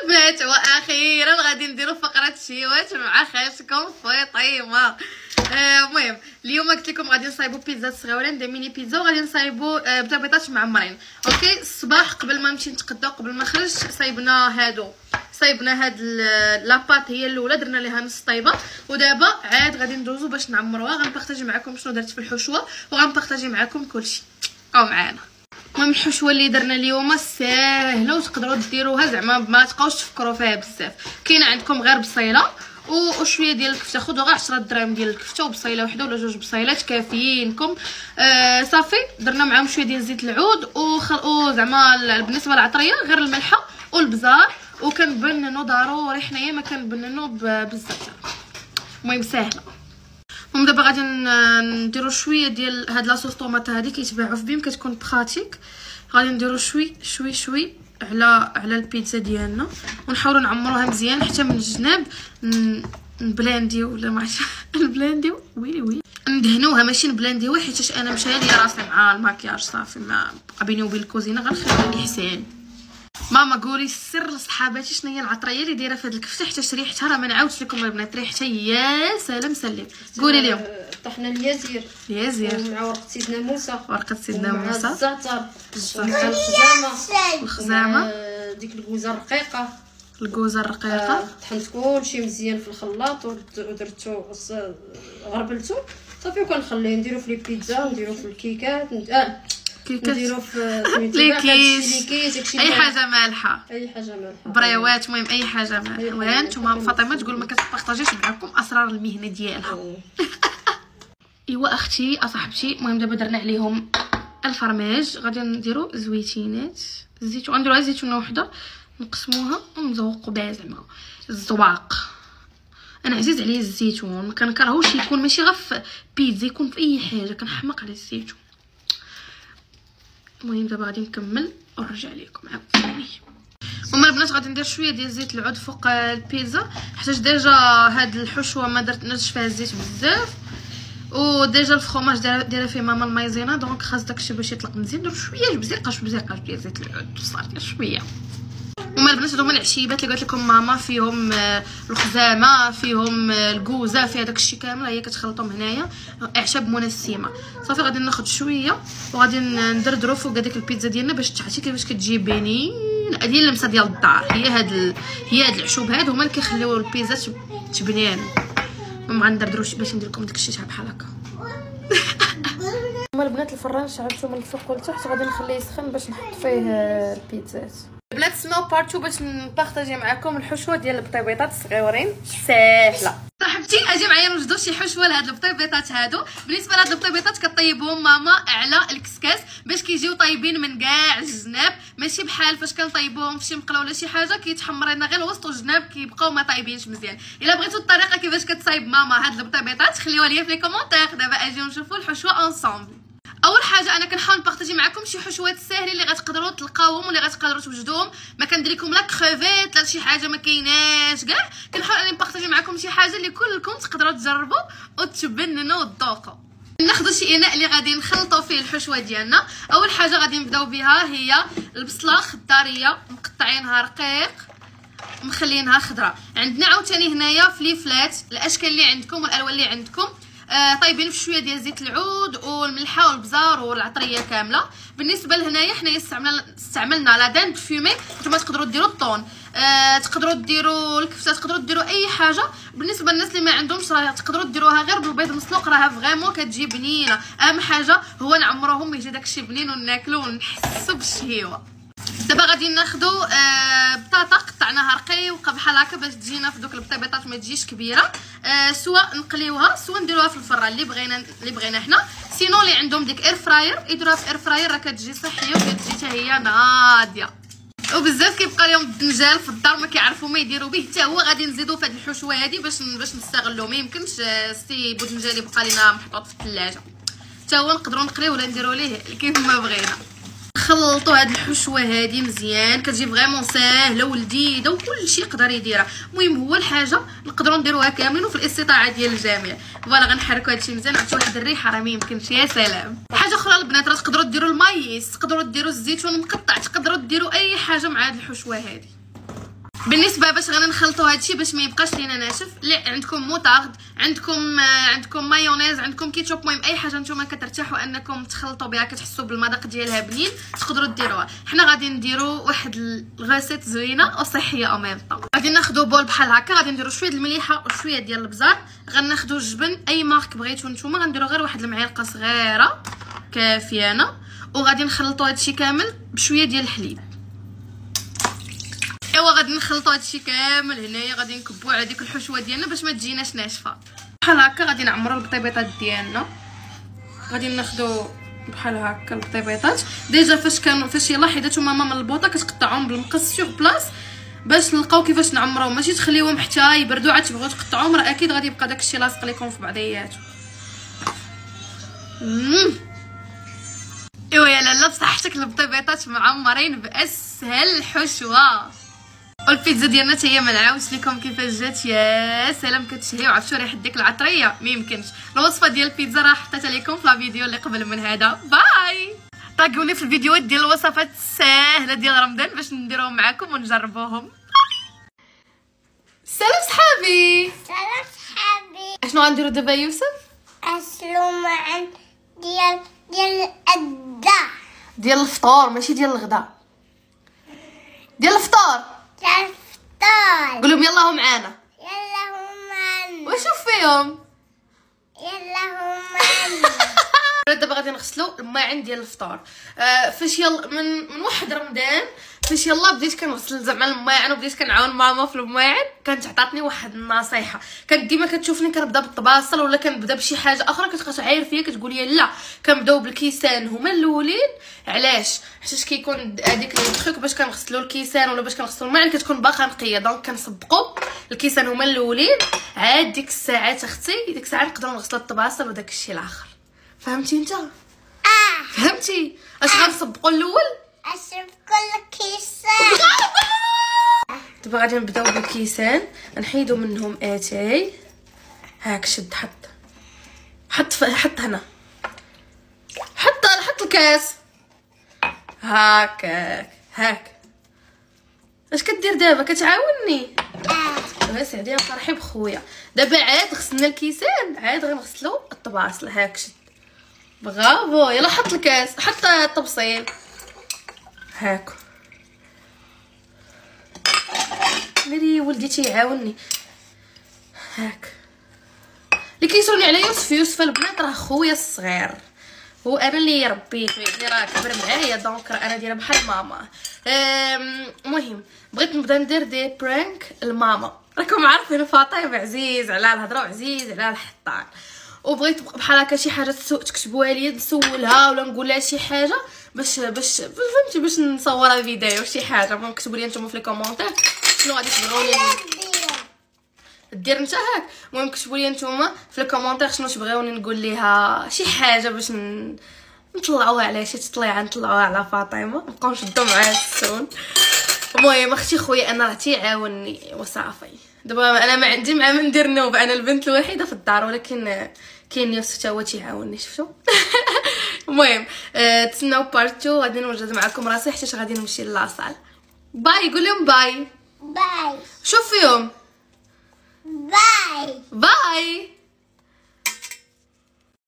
البنات واخيرا غادي نديرو فقره شيوات مع خالتكم فاطمه. المهم اليوم قلت لكم غادي نصايبوا بيتزا صغيورين دي ميني بيتزا وغادي نصايبوا بطاطاش معمرين. اوكي الصباح قبل ما نمشي نتقداو قبل ما نخرج صايبنا هاد لاباط هي الاولى درنا ليها نص طيبه ودابا عاد غادي ندوزو باش نعمروها. غنبارطاجي معكم شنو درت في الحشوه وغنبارطاجي معكم كلشي. بقاو معانا. المهم الحشوه اللي درنا اليوم ساهله وتقدروا ديروها زعما ما تبقاوش تفكروا فيها بزاف. كاينه عندكم غير بصيله وشويه ديال الكفته. خذوا غير 10 دراهم ديال الكفته وبصيله وحده ولا جوج بصيلات كافيينكم. صافي درنا معاهم شويه ديال زيت العود وزعما بالنسبه للعطريه غير الملحه والبزار وكنبننو ضروري حنايا ما كنبننو بالزعتر. المهم ساهله. المهم دابا غادي نديرو شويه ديال هاد لاصوص طوماط هادي كيتباعوا في بيم كتكون براتيك. غادي نديرو شوي على البيتزا ديالنا ونحاولوا نعمروها مزيان حتى من الجناب نبلانديو ولا ما عرفتش نبلانديو ويلي ندهنوها ماشي نبلانديوها حيت انا مشى لي راسي مع الماكياج. صافي ما بقى بيني وبين الكوزينه غنخلي الاحسان. ماما قولي السر لصحاباتي شنو هي العطريه اللي دايره في هاد الكفته حتى ريحتها راه ما نعاودش لكم البنات ريحتها يا سلام سلم. قولي اليوم طحنا اليازير مع ورقه سيدنا موسى الزعتر الخزامه ديك الكوزه الرقيقه طحنت كلشي مزيان في الخلاط ودرتو غربلتو صافي وكنخليه نديرو في لي بيتزا نديرو في الكيكات نديرو في ليكيس اي حاجه مالحه بريوات. المهم اي حاجه مالحه. وانتم فاطمه تقول ما كتبارطاجيش معكم اسرار المهنه ديالها. ايوا اختي اصاحبتي. المهم دابا درنا عليهم الفرماج غادي نديرو زويتينات الزيتون. غنديروها زيتونه وحده نقسموها ونزوقوا بها زعما الزواق. انا عزيز عليا الزيتون ما كنكرهوش يكون ماشي غير في بيتزا يكون في اي حاجه كنحماق على الزيتون. المهم دابا غادي نكمل ونرجع لكم عاوتاني. هما البنات غادي ندير شويه ديال زيت العود فوق البيتزا حيت ديجا هاد الحشوه ما درتش فيها الزيت بزاف وديجا الفخوماج دايره فيه ماما المايزينا دونك خاص داكشي باش يطلق مزيان. ندير شويه بزيقه ديال زيت العود صافي شويه. هما البنات هادو هما العشيبات اللي قالت لكم ماما فيهم الخزامه فيهم الكوزه فيها داكشي كامل هي كتخلطهم هنايا اعشاب منسمه. صافي غادي ناخذ شويه وغادي ندردرو فوق هذيك البيتزا ديالنا باش تعرفتي كيفاش كتجي بنين. هذه اللمسه ديال الدار هي هاد العشوب هادو هما اللي كيخليو البيتزا تبنان. المهم غندردرو باش ندير لكم داكشي تاع بحال هكا. هما البنات الفران شعلته من الفوق والتحت غادي نخليه يسخن باش نحط فيه البيتزات. بلات سنو بارتو باش نبارطاجي معكم الحشوه ديال البطيبيطات الصغيورين ساهله. صاحبتي اجي معايا نوجدوا شي حشوه لهاد البطيبيطات هادو. بالنسبه لهاد البطيبيطات كطيبهم ماما على الكسكاس باش كيجيو طايبين من كاع الجناب ماشي بحال فاش كنطيبوهم في شي مقله ولا شي حاجه كيتحمر لنا غير الوسط والجناب كيبقاو ما طايبينش مزيان. الا بغيتوا الطريقه كيفاش كتصايب ماما هاد البطيبيطات خليوها ليا في لي كومونتير. دابا اجيو نشوفوا الحشوه اونصومبل. اول حاجه انا كنحاول نبارطاجي معكم شي حشوات ساهله اللي غتقدروا تلقاوهم واللي غتقدروا توجدوهم. ما كندير لكم لا كريفيت لا شي حاجه ما كايناش كاع. كنحاول اني نبارطاجي معكم شي حاجه اللي كلكم تقدروا تجربوا وتبننوا وتذوقوا. ناخذ شي اناء اللي غادي نخلطوا فيه الحشوه ديالنا. اول حاجه غادي نبداو بها هي البصله خضاريه مقطعينها رقيق مخلينها خضراء. عندنا عاوتاني هنايا فليفلات الاشكال اللي عندكم والالوان اللي عندكم طايبين في شويه ديال زيت العود والملحه والبزار والعطريه كامله. بالنسبه لهنايا حنايا استعملنا لا دان فيمي. نتوما تقدروا ديروا الطون تقدروا ديروا الكفته تقدروا ديروا اي حاجه. بالنسبه للناس اللي ما عندهمش راه تقدروا ديروها غير بالبيض مسلوق راها فريمون كتجي بنينه. اهم حاجه هو نعمروهم يجي داكشي بنين وناكلو ونحسوا بالشهيوه. دابا غادي ناخذوا بطاطا قطعناها رقيقه بحال هكا باش تجينا في دوك البطيبيطات ما تجيش كبيره. سواء نقليوها سواء نديروها في الفران اللي بغينا حنا. سينو اللي عندهم ديك اير فراير يديروها في اير فراير راه كتجي صحيه وكتجي حتى هي ناضيه. وبزاف كيبقى لهم الدنجال في الدار ما كيعرفوا ما يديروا به حتى هو غادي نزيدوا في هذه الحشوه هذه باش نستغلوا. ما يمكنش سي بودنجال يبقى لينا محطوط في الثلاجه حتى هو نقدروا نقليوه ولا نديروا ليه كيف ما بغينا. خلطوا هاد الحشوه هادي مزيان كتجي فريمون ساهله ولذيذه وكلشي يقدر يديرها. المهم هو الحاجه نقدروا نديروها كاملين وفي الاستطاعه ديال الجميع. فوالا غنحركوا هادشي مزيان عرفتوا واحد الريحه راه ما يمكنش. يا سلام. حاجه اخرى البنات راه تقدروا ديروا المايس تقدروا ديروا الزيتون مقطع تقدروا ديروا اي حاجه مع هاد الحشوه هادي. بالنسبه باش غادي نخلطوا هادشي باش ما يبقاش لينا ناشف. عندكم موطارد، عندكم مايونيز، عندكم كيتشوب، المهم اي حاجه نتوما كترتاحوا انكم تخلطوا بها كتحسوا بالمذاق ديالها بنين تقدروا ديروها. حنا غادي نديروا واحد الغاسيت زوينه وصحيه او ميم طون. غادي ناخذوا بول بحال هكا، غادي نديروا شويه المليحه وشويه ديال البزار، غناخذوا الجبن اي مارك بغيتو نتوما، غنديروا غير واحد المعلقه صغيره كافيانه، وغادي نخلطوا هادشي كامل بشويه ديال الحليب. ايوا غادي نخلطوا هادشي كامل هنايا، غادي نكبوا على ديك الحشوه ديالنا باش ما تجيناش ناشفه بحال هكا. غادي نعمروا البطيبيطات ديالنا، غادي ناخذوا بحال هكا البطيبيطات. ديجا فاش يلاه حيداتو ماما من البوطه كتقطعوهم بالمقص سيغ بلاص باش نلقاو كيفاش نعمروهم، ماشي تخليوهم حتى يبردوا عاد تبغيو تقطعوهم، راه اكيد غادي يبقى داكشي لاصق ليكم في بعضياتو. ايوا يا لاله بصحتك البطيبيطات معمرين باسهل حشوه. والبيتزا ديالنا حتى هي ما نعاودش لكم كيفاش جات، يا سلام كتشهي وعرفتوا ريحه ديك العطريه ما يمكنش. الوصفه ديال البيتزا راه حطيتها لكم في لا فيديو اللي قبل من هذا. باي، طاقوني في الفيديوهات ديال الوصفات الساهله ديال رمضان باش نديروهم معكم ونجربوهم. سلام صحابي. سلام صحابي. اشنو غنديروا دابا يوسف؟ اسلو معن ديال الغدا، ديال الفطور ماشي ديال الغدا، ديال الفطور. ديال الفطور. قولهم يلاه معانا. يلا هما وشوف فيهم. يلا هما دابا غادي نغسلوا الماعن ديال الفطور. فاش يلا من واحد رمضان فاش يلا بديت كنغسل زعما الماعن وبديت كنعاون ماما في الماعن، كانت عطاتني واحد النصيحه. كانت ديما كتشوفني كنبدا بالطباصل ولا كنبدا بشي حاجه اخرى كتبقى تعاير فيا كتقول لي لا كنبداو بالكيسان هما الاولين. علاش؟ حيت كيكون هذيك التريك باش كنغسلوا الكيسان ولا باش كنغسلوا الماعن كتكون باقا نقيه، دونك كنسبقوا الكيسان هما الاولين، عاد ديك الساعات اختي ديك الساعات نقدروا نغسلوا الطباصل وداك الشيء الاخر. فهمتي انت؟ فهمتي اش غنسبقوا الاول؟ اشرب كل كيسان. دابا غادي نبداو بالكيسان، نحيدوا منهم اتاي. هاك شد حط هنا، حط الكاس هاك. اش كدير دابا؟ كتعاوني؟ بس عادي فرحي بخويا. دابا عاد غسلنا الكيسان، عاد غنغسلوا الطباصل. هاك شد، برافو. يلا حط الكاس، حط الطبسيل هاك. ميري ولدي تيعاونني هاك. اللي كيسولني على يوسف البنات راه خويا الصغير، هو انا اللي ربيته يعني راه كبر معايا، دونك راه انا دايره بحال ماما. المهم بغيت نبدا ندير دي برانك لماما. راكم عارفين فاطمه عزيز على الهضره وعزيز على الحطان، وبغيت بحال هكا شي حاجه تكتبوها لي نسولها ولا نقول لها شي حاجه باش فهمتي باش نصورها فيديو شي حاجه. المهم كتبوا لي نتوما في لي كومونتير شنو غادي تبغوني دير نتا هاك. المهم كتبوا لي نتوما في لي كومونتير شنو تبغيوني نقول ليها شي حاجه باش نطلعوها على شي تطليعه نطلعوها على فاطمه، نبقاو نشدو معاها السون. المهم اختي خويا انا راه تيعاونني وصافي. دابا انا ما عندي مع من ندير نوب، انا البنت الوحيده في الدار، ولكن كاين يوسف حتى هو تيعاونني شفتوا. المهم تسناو بارت 2 غادي نوجد معكم راسي حتى غادي نمشي لاصال. باي، قول لهم باي. باي. شوف فيهم باي. باي.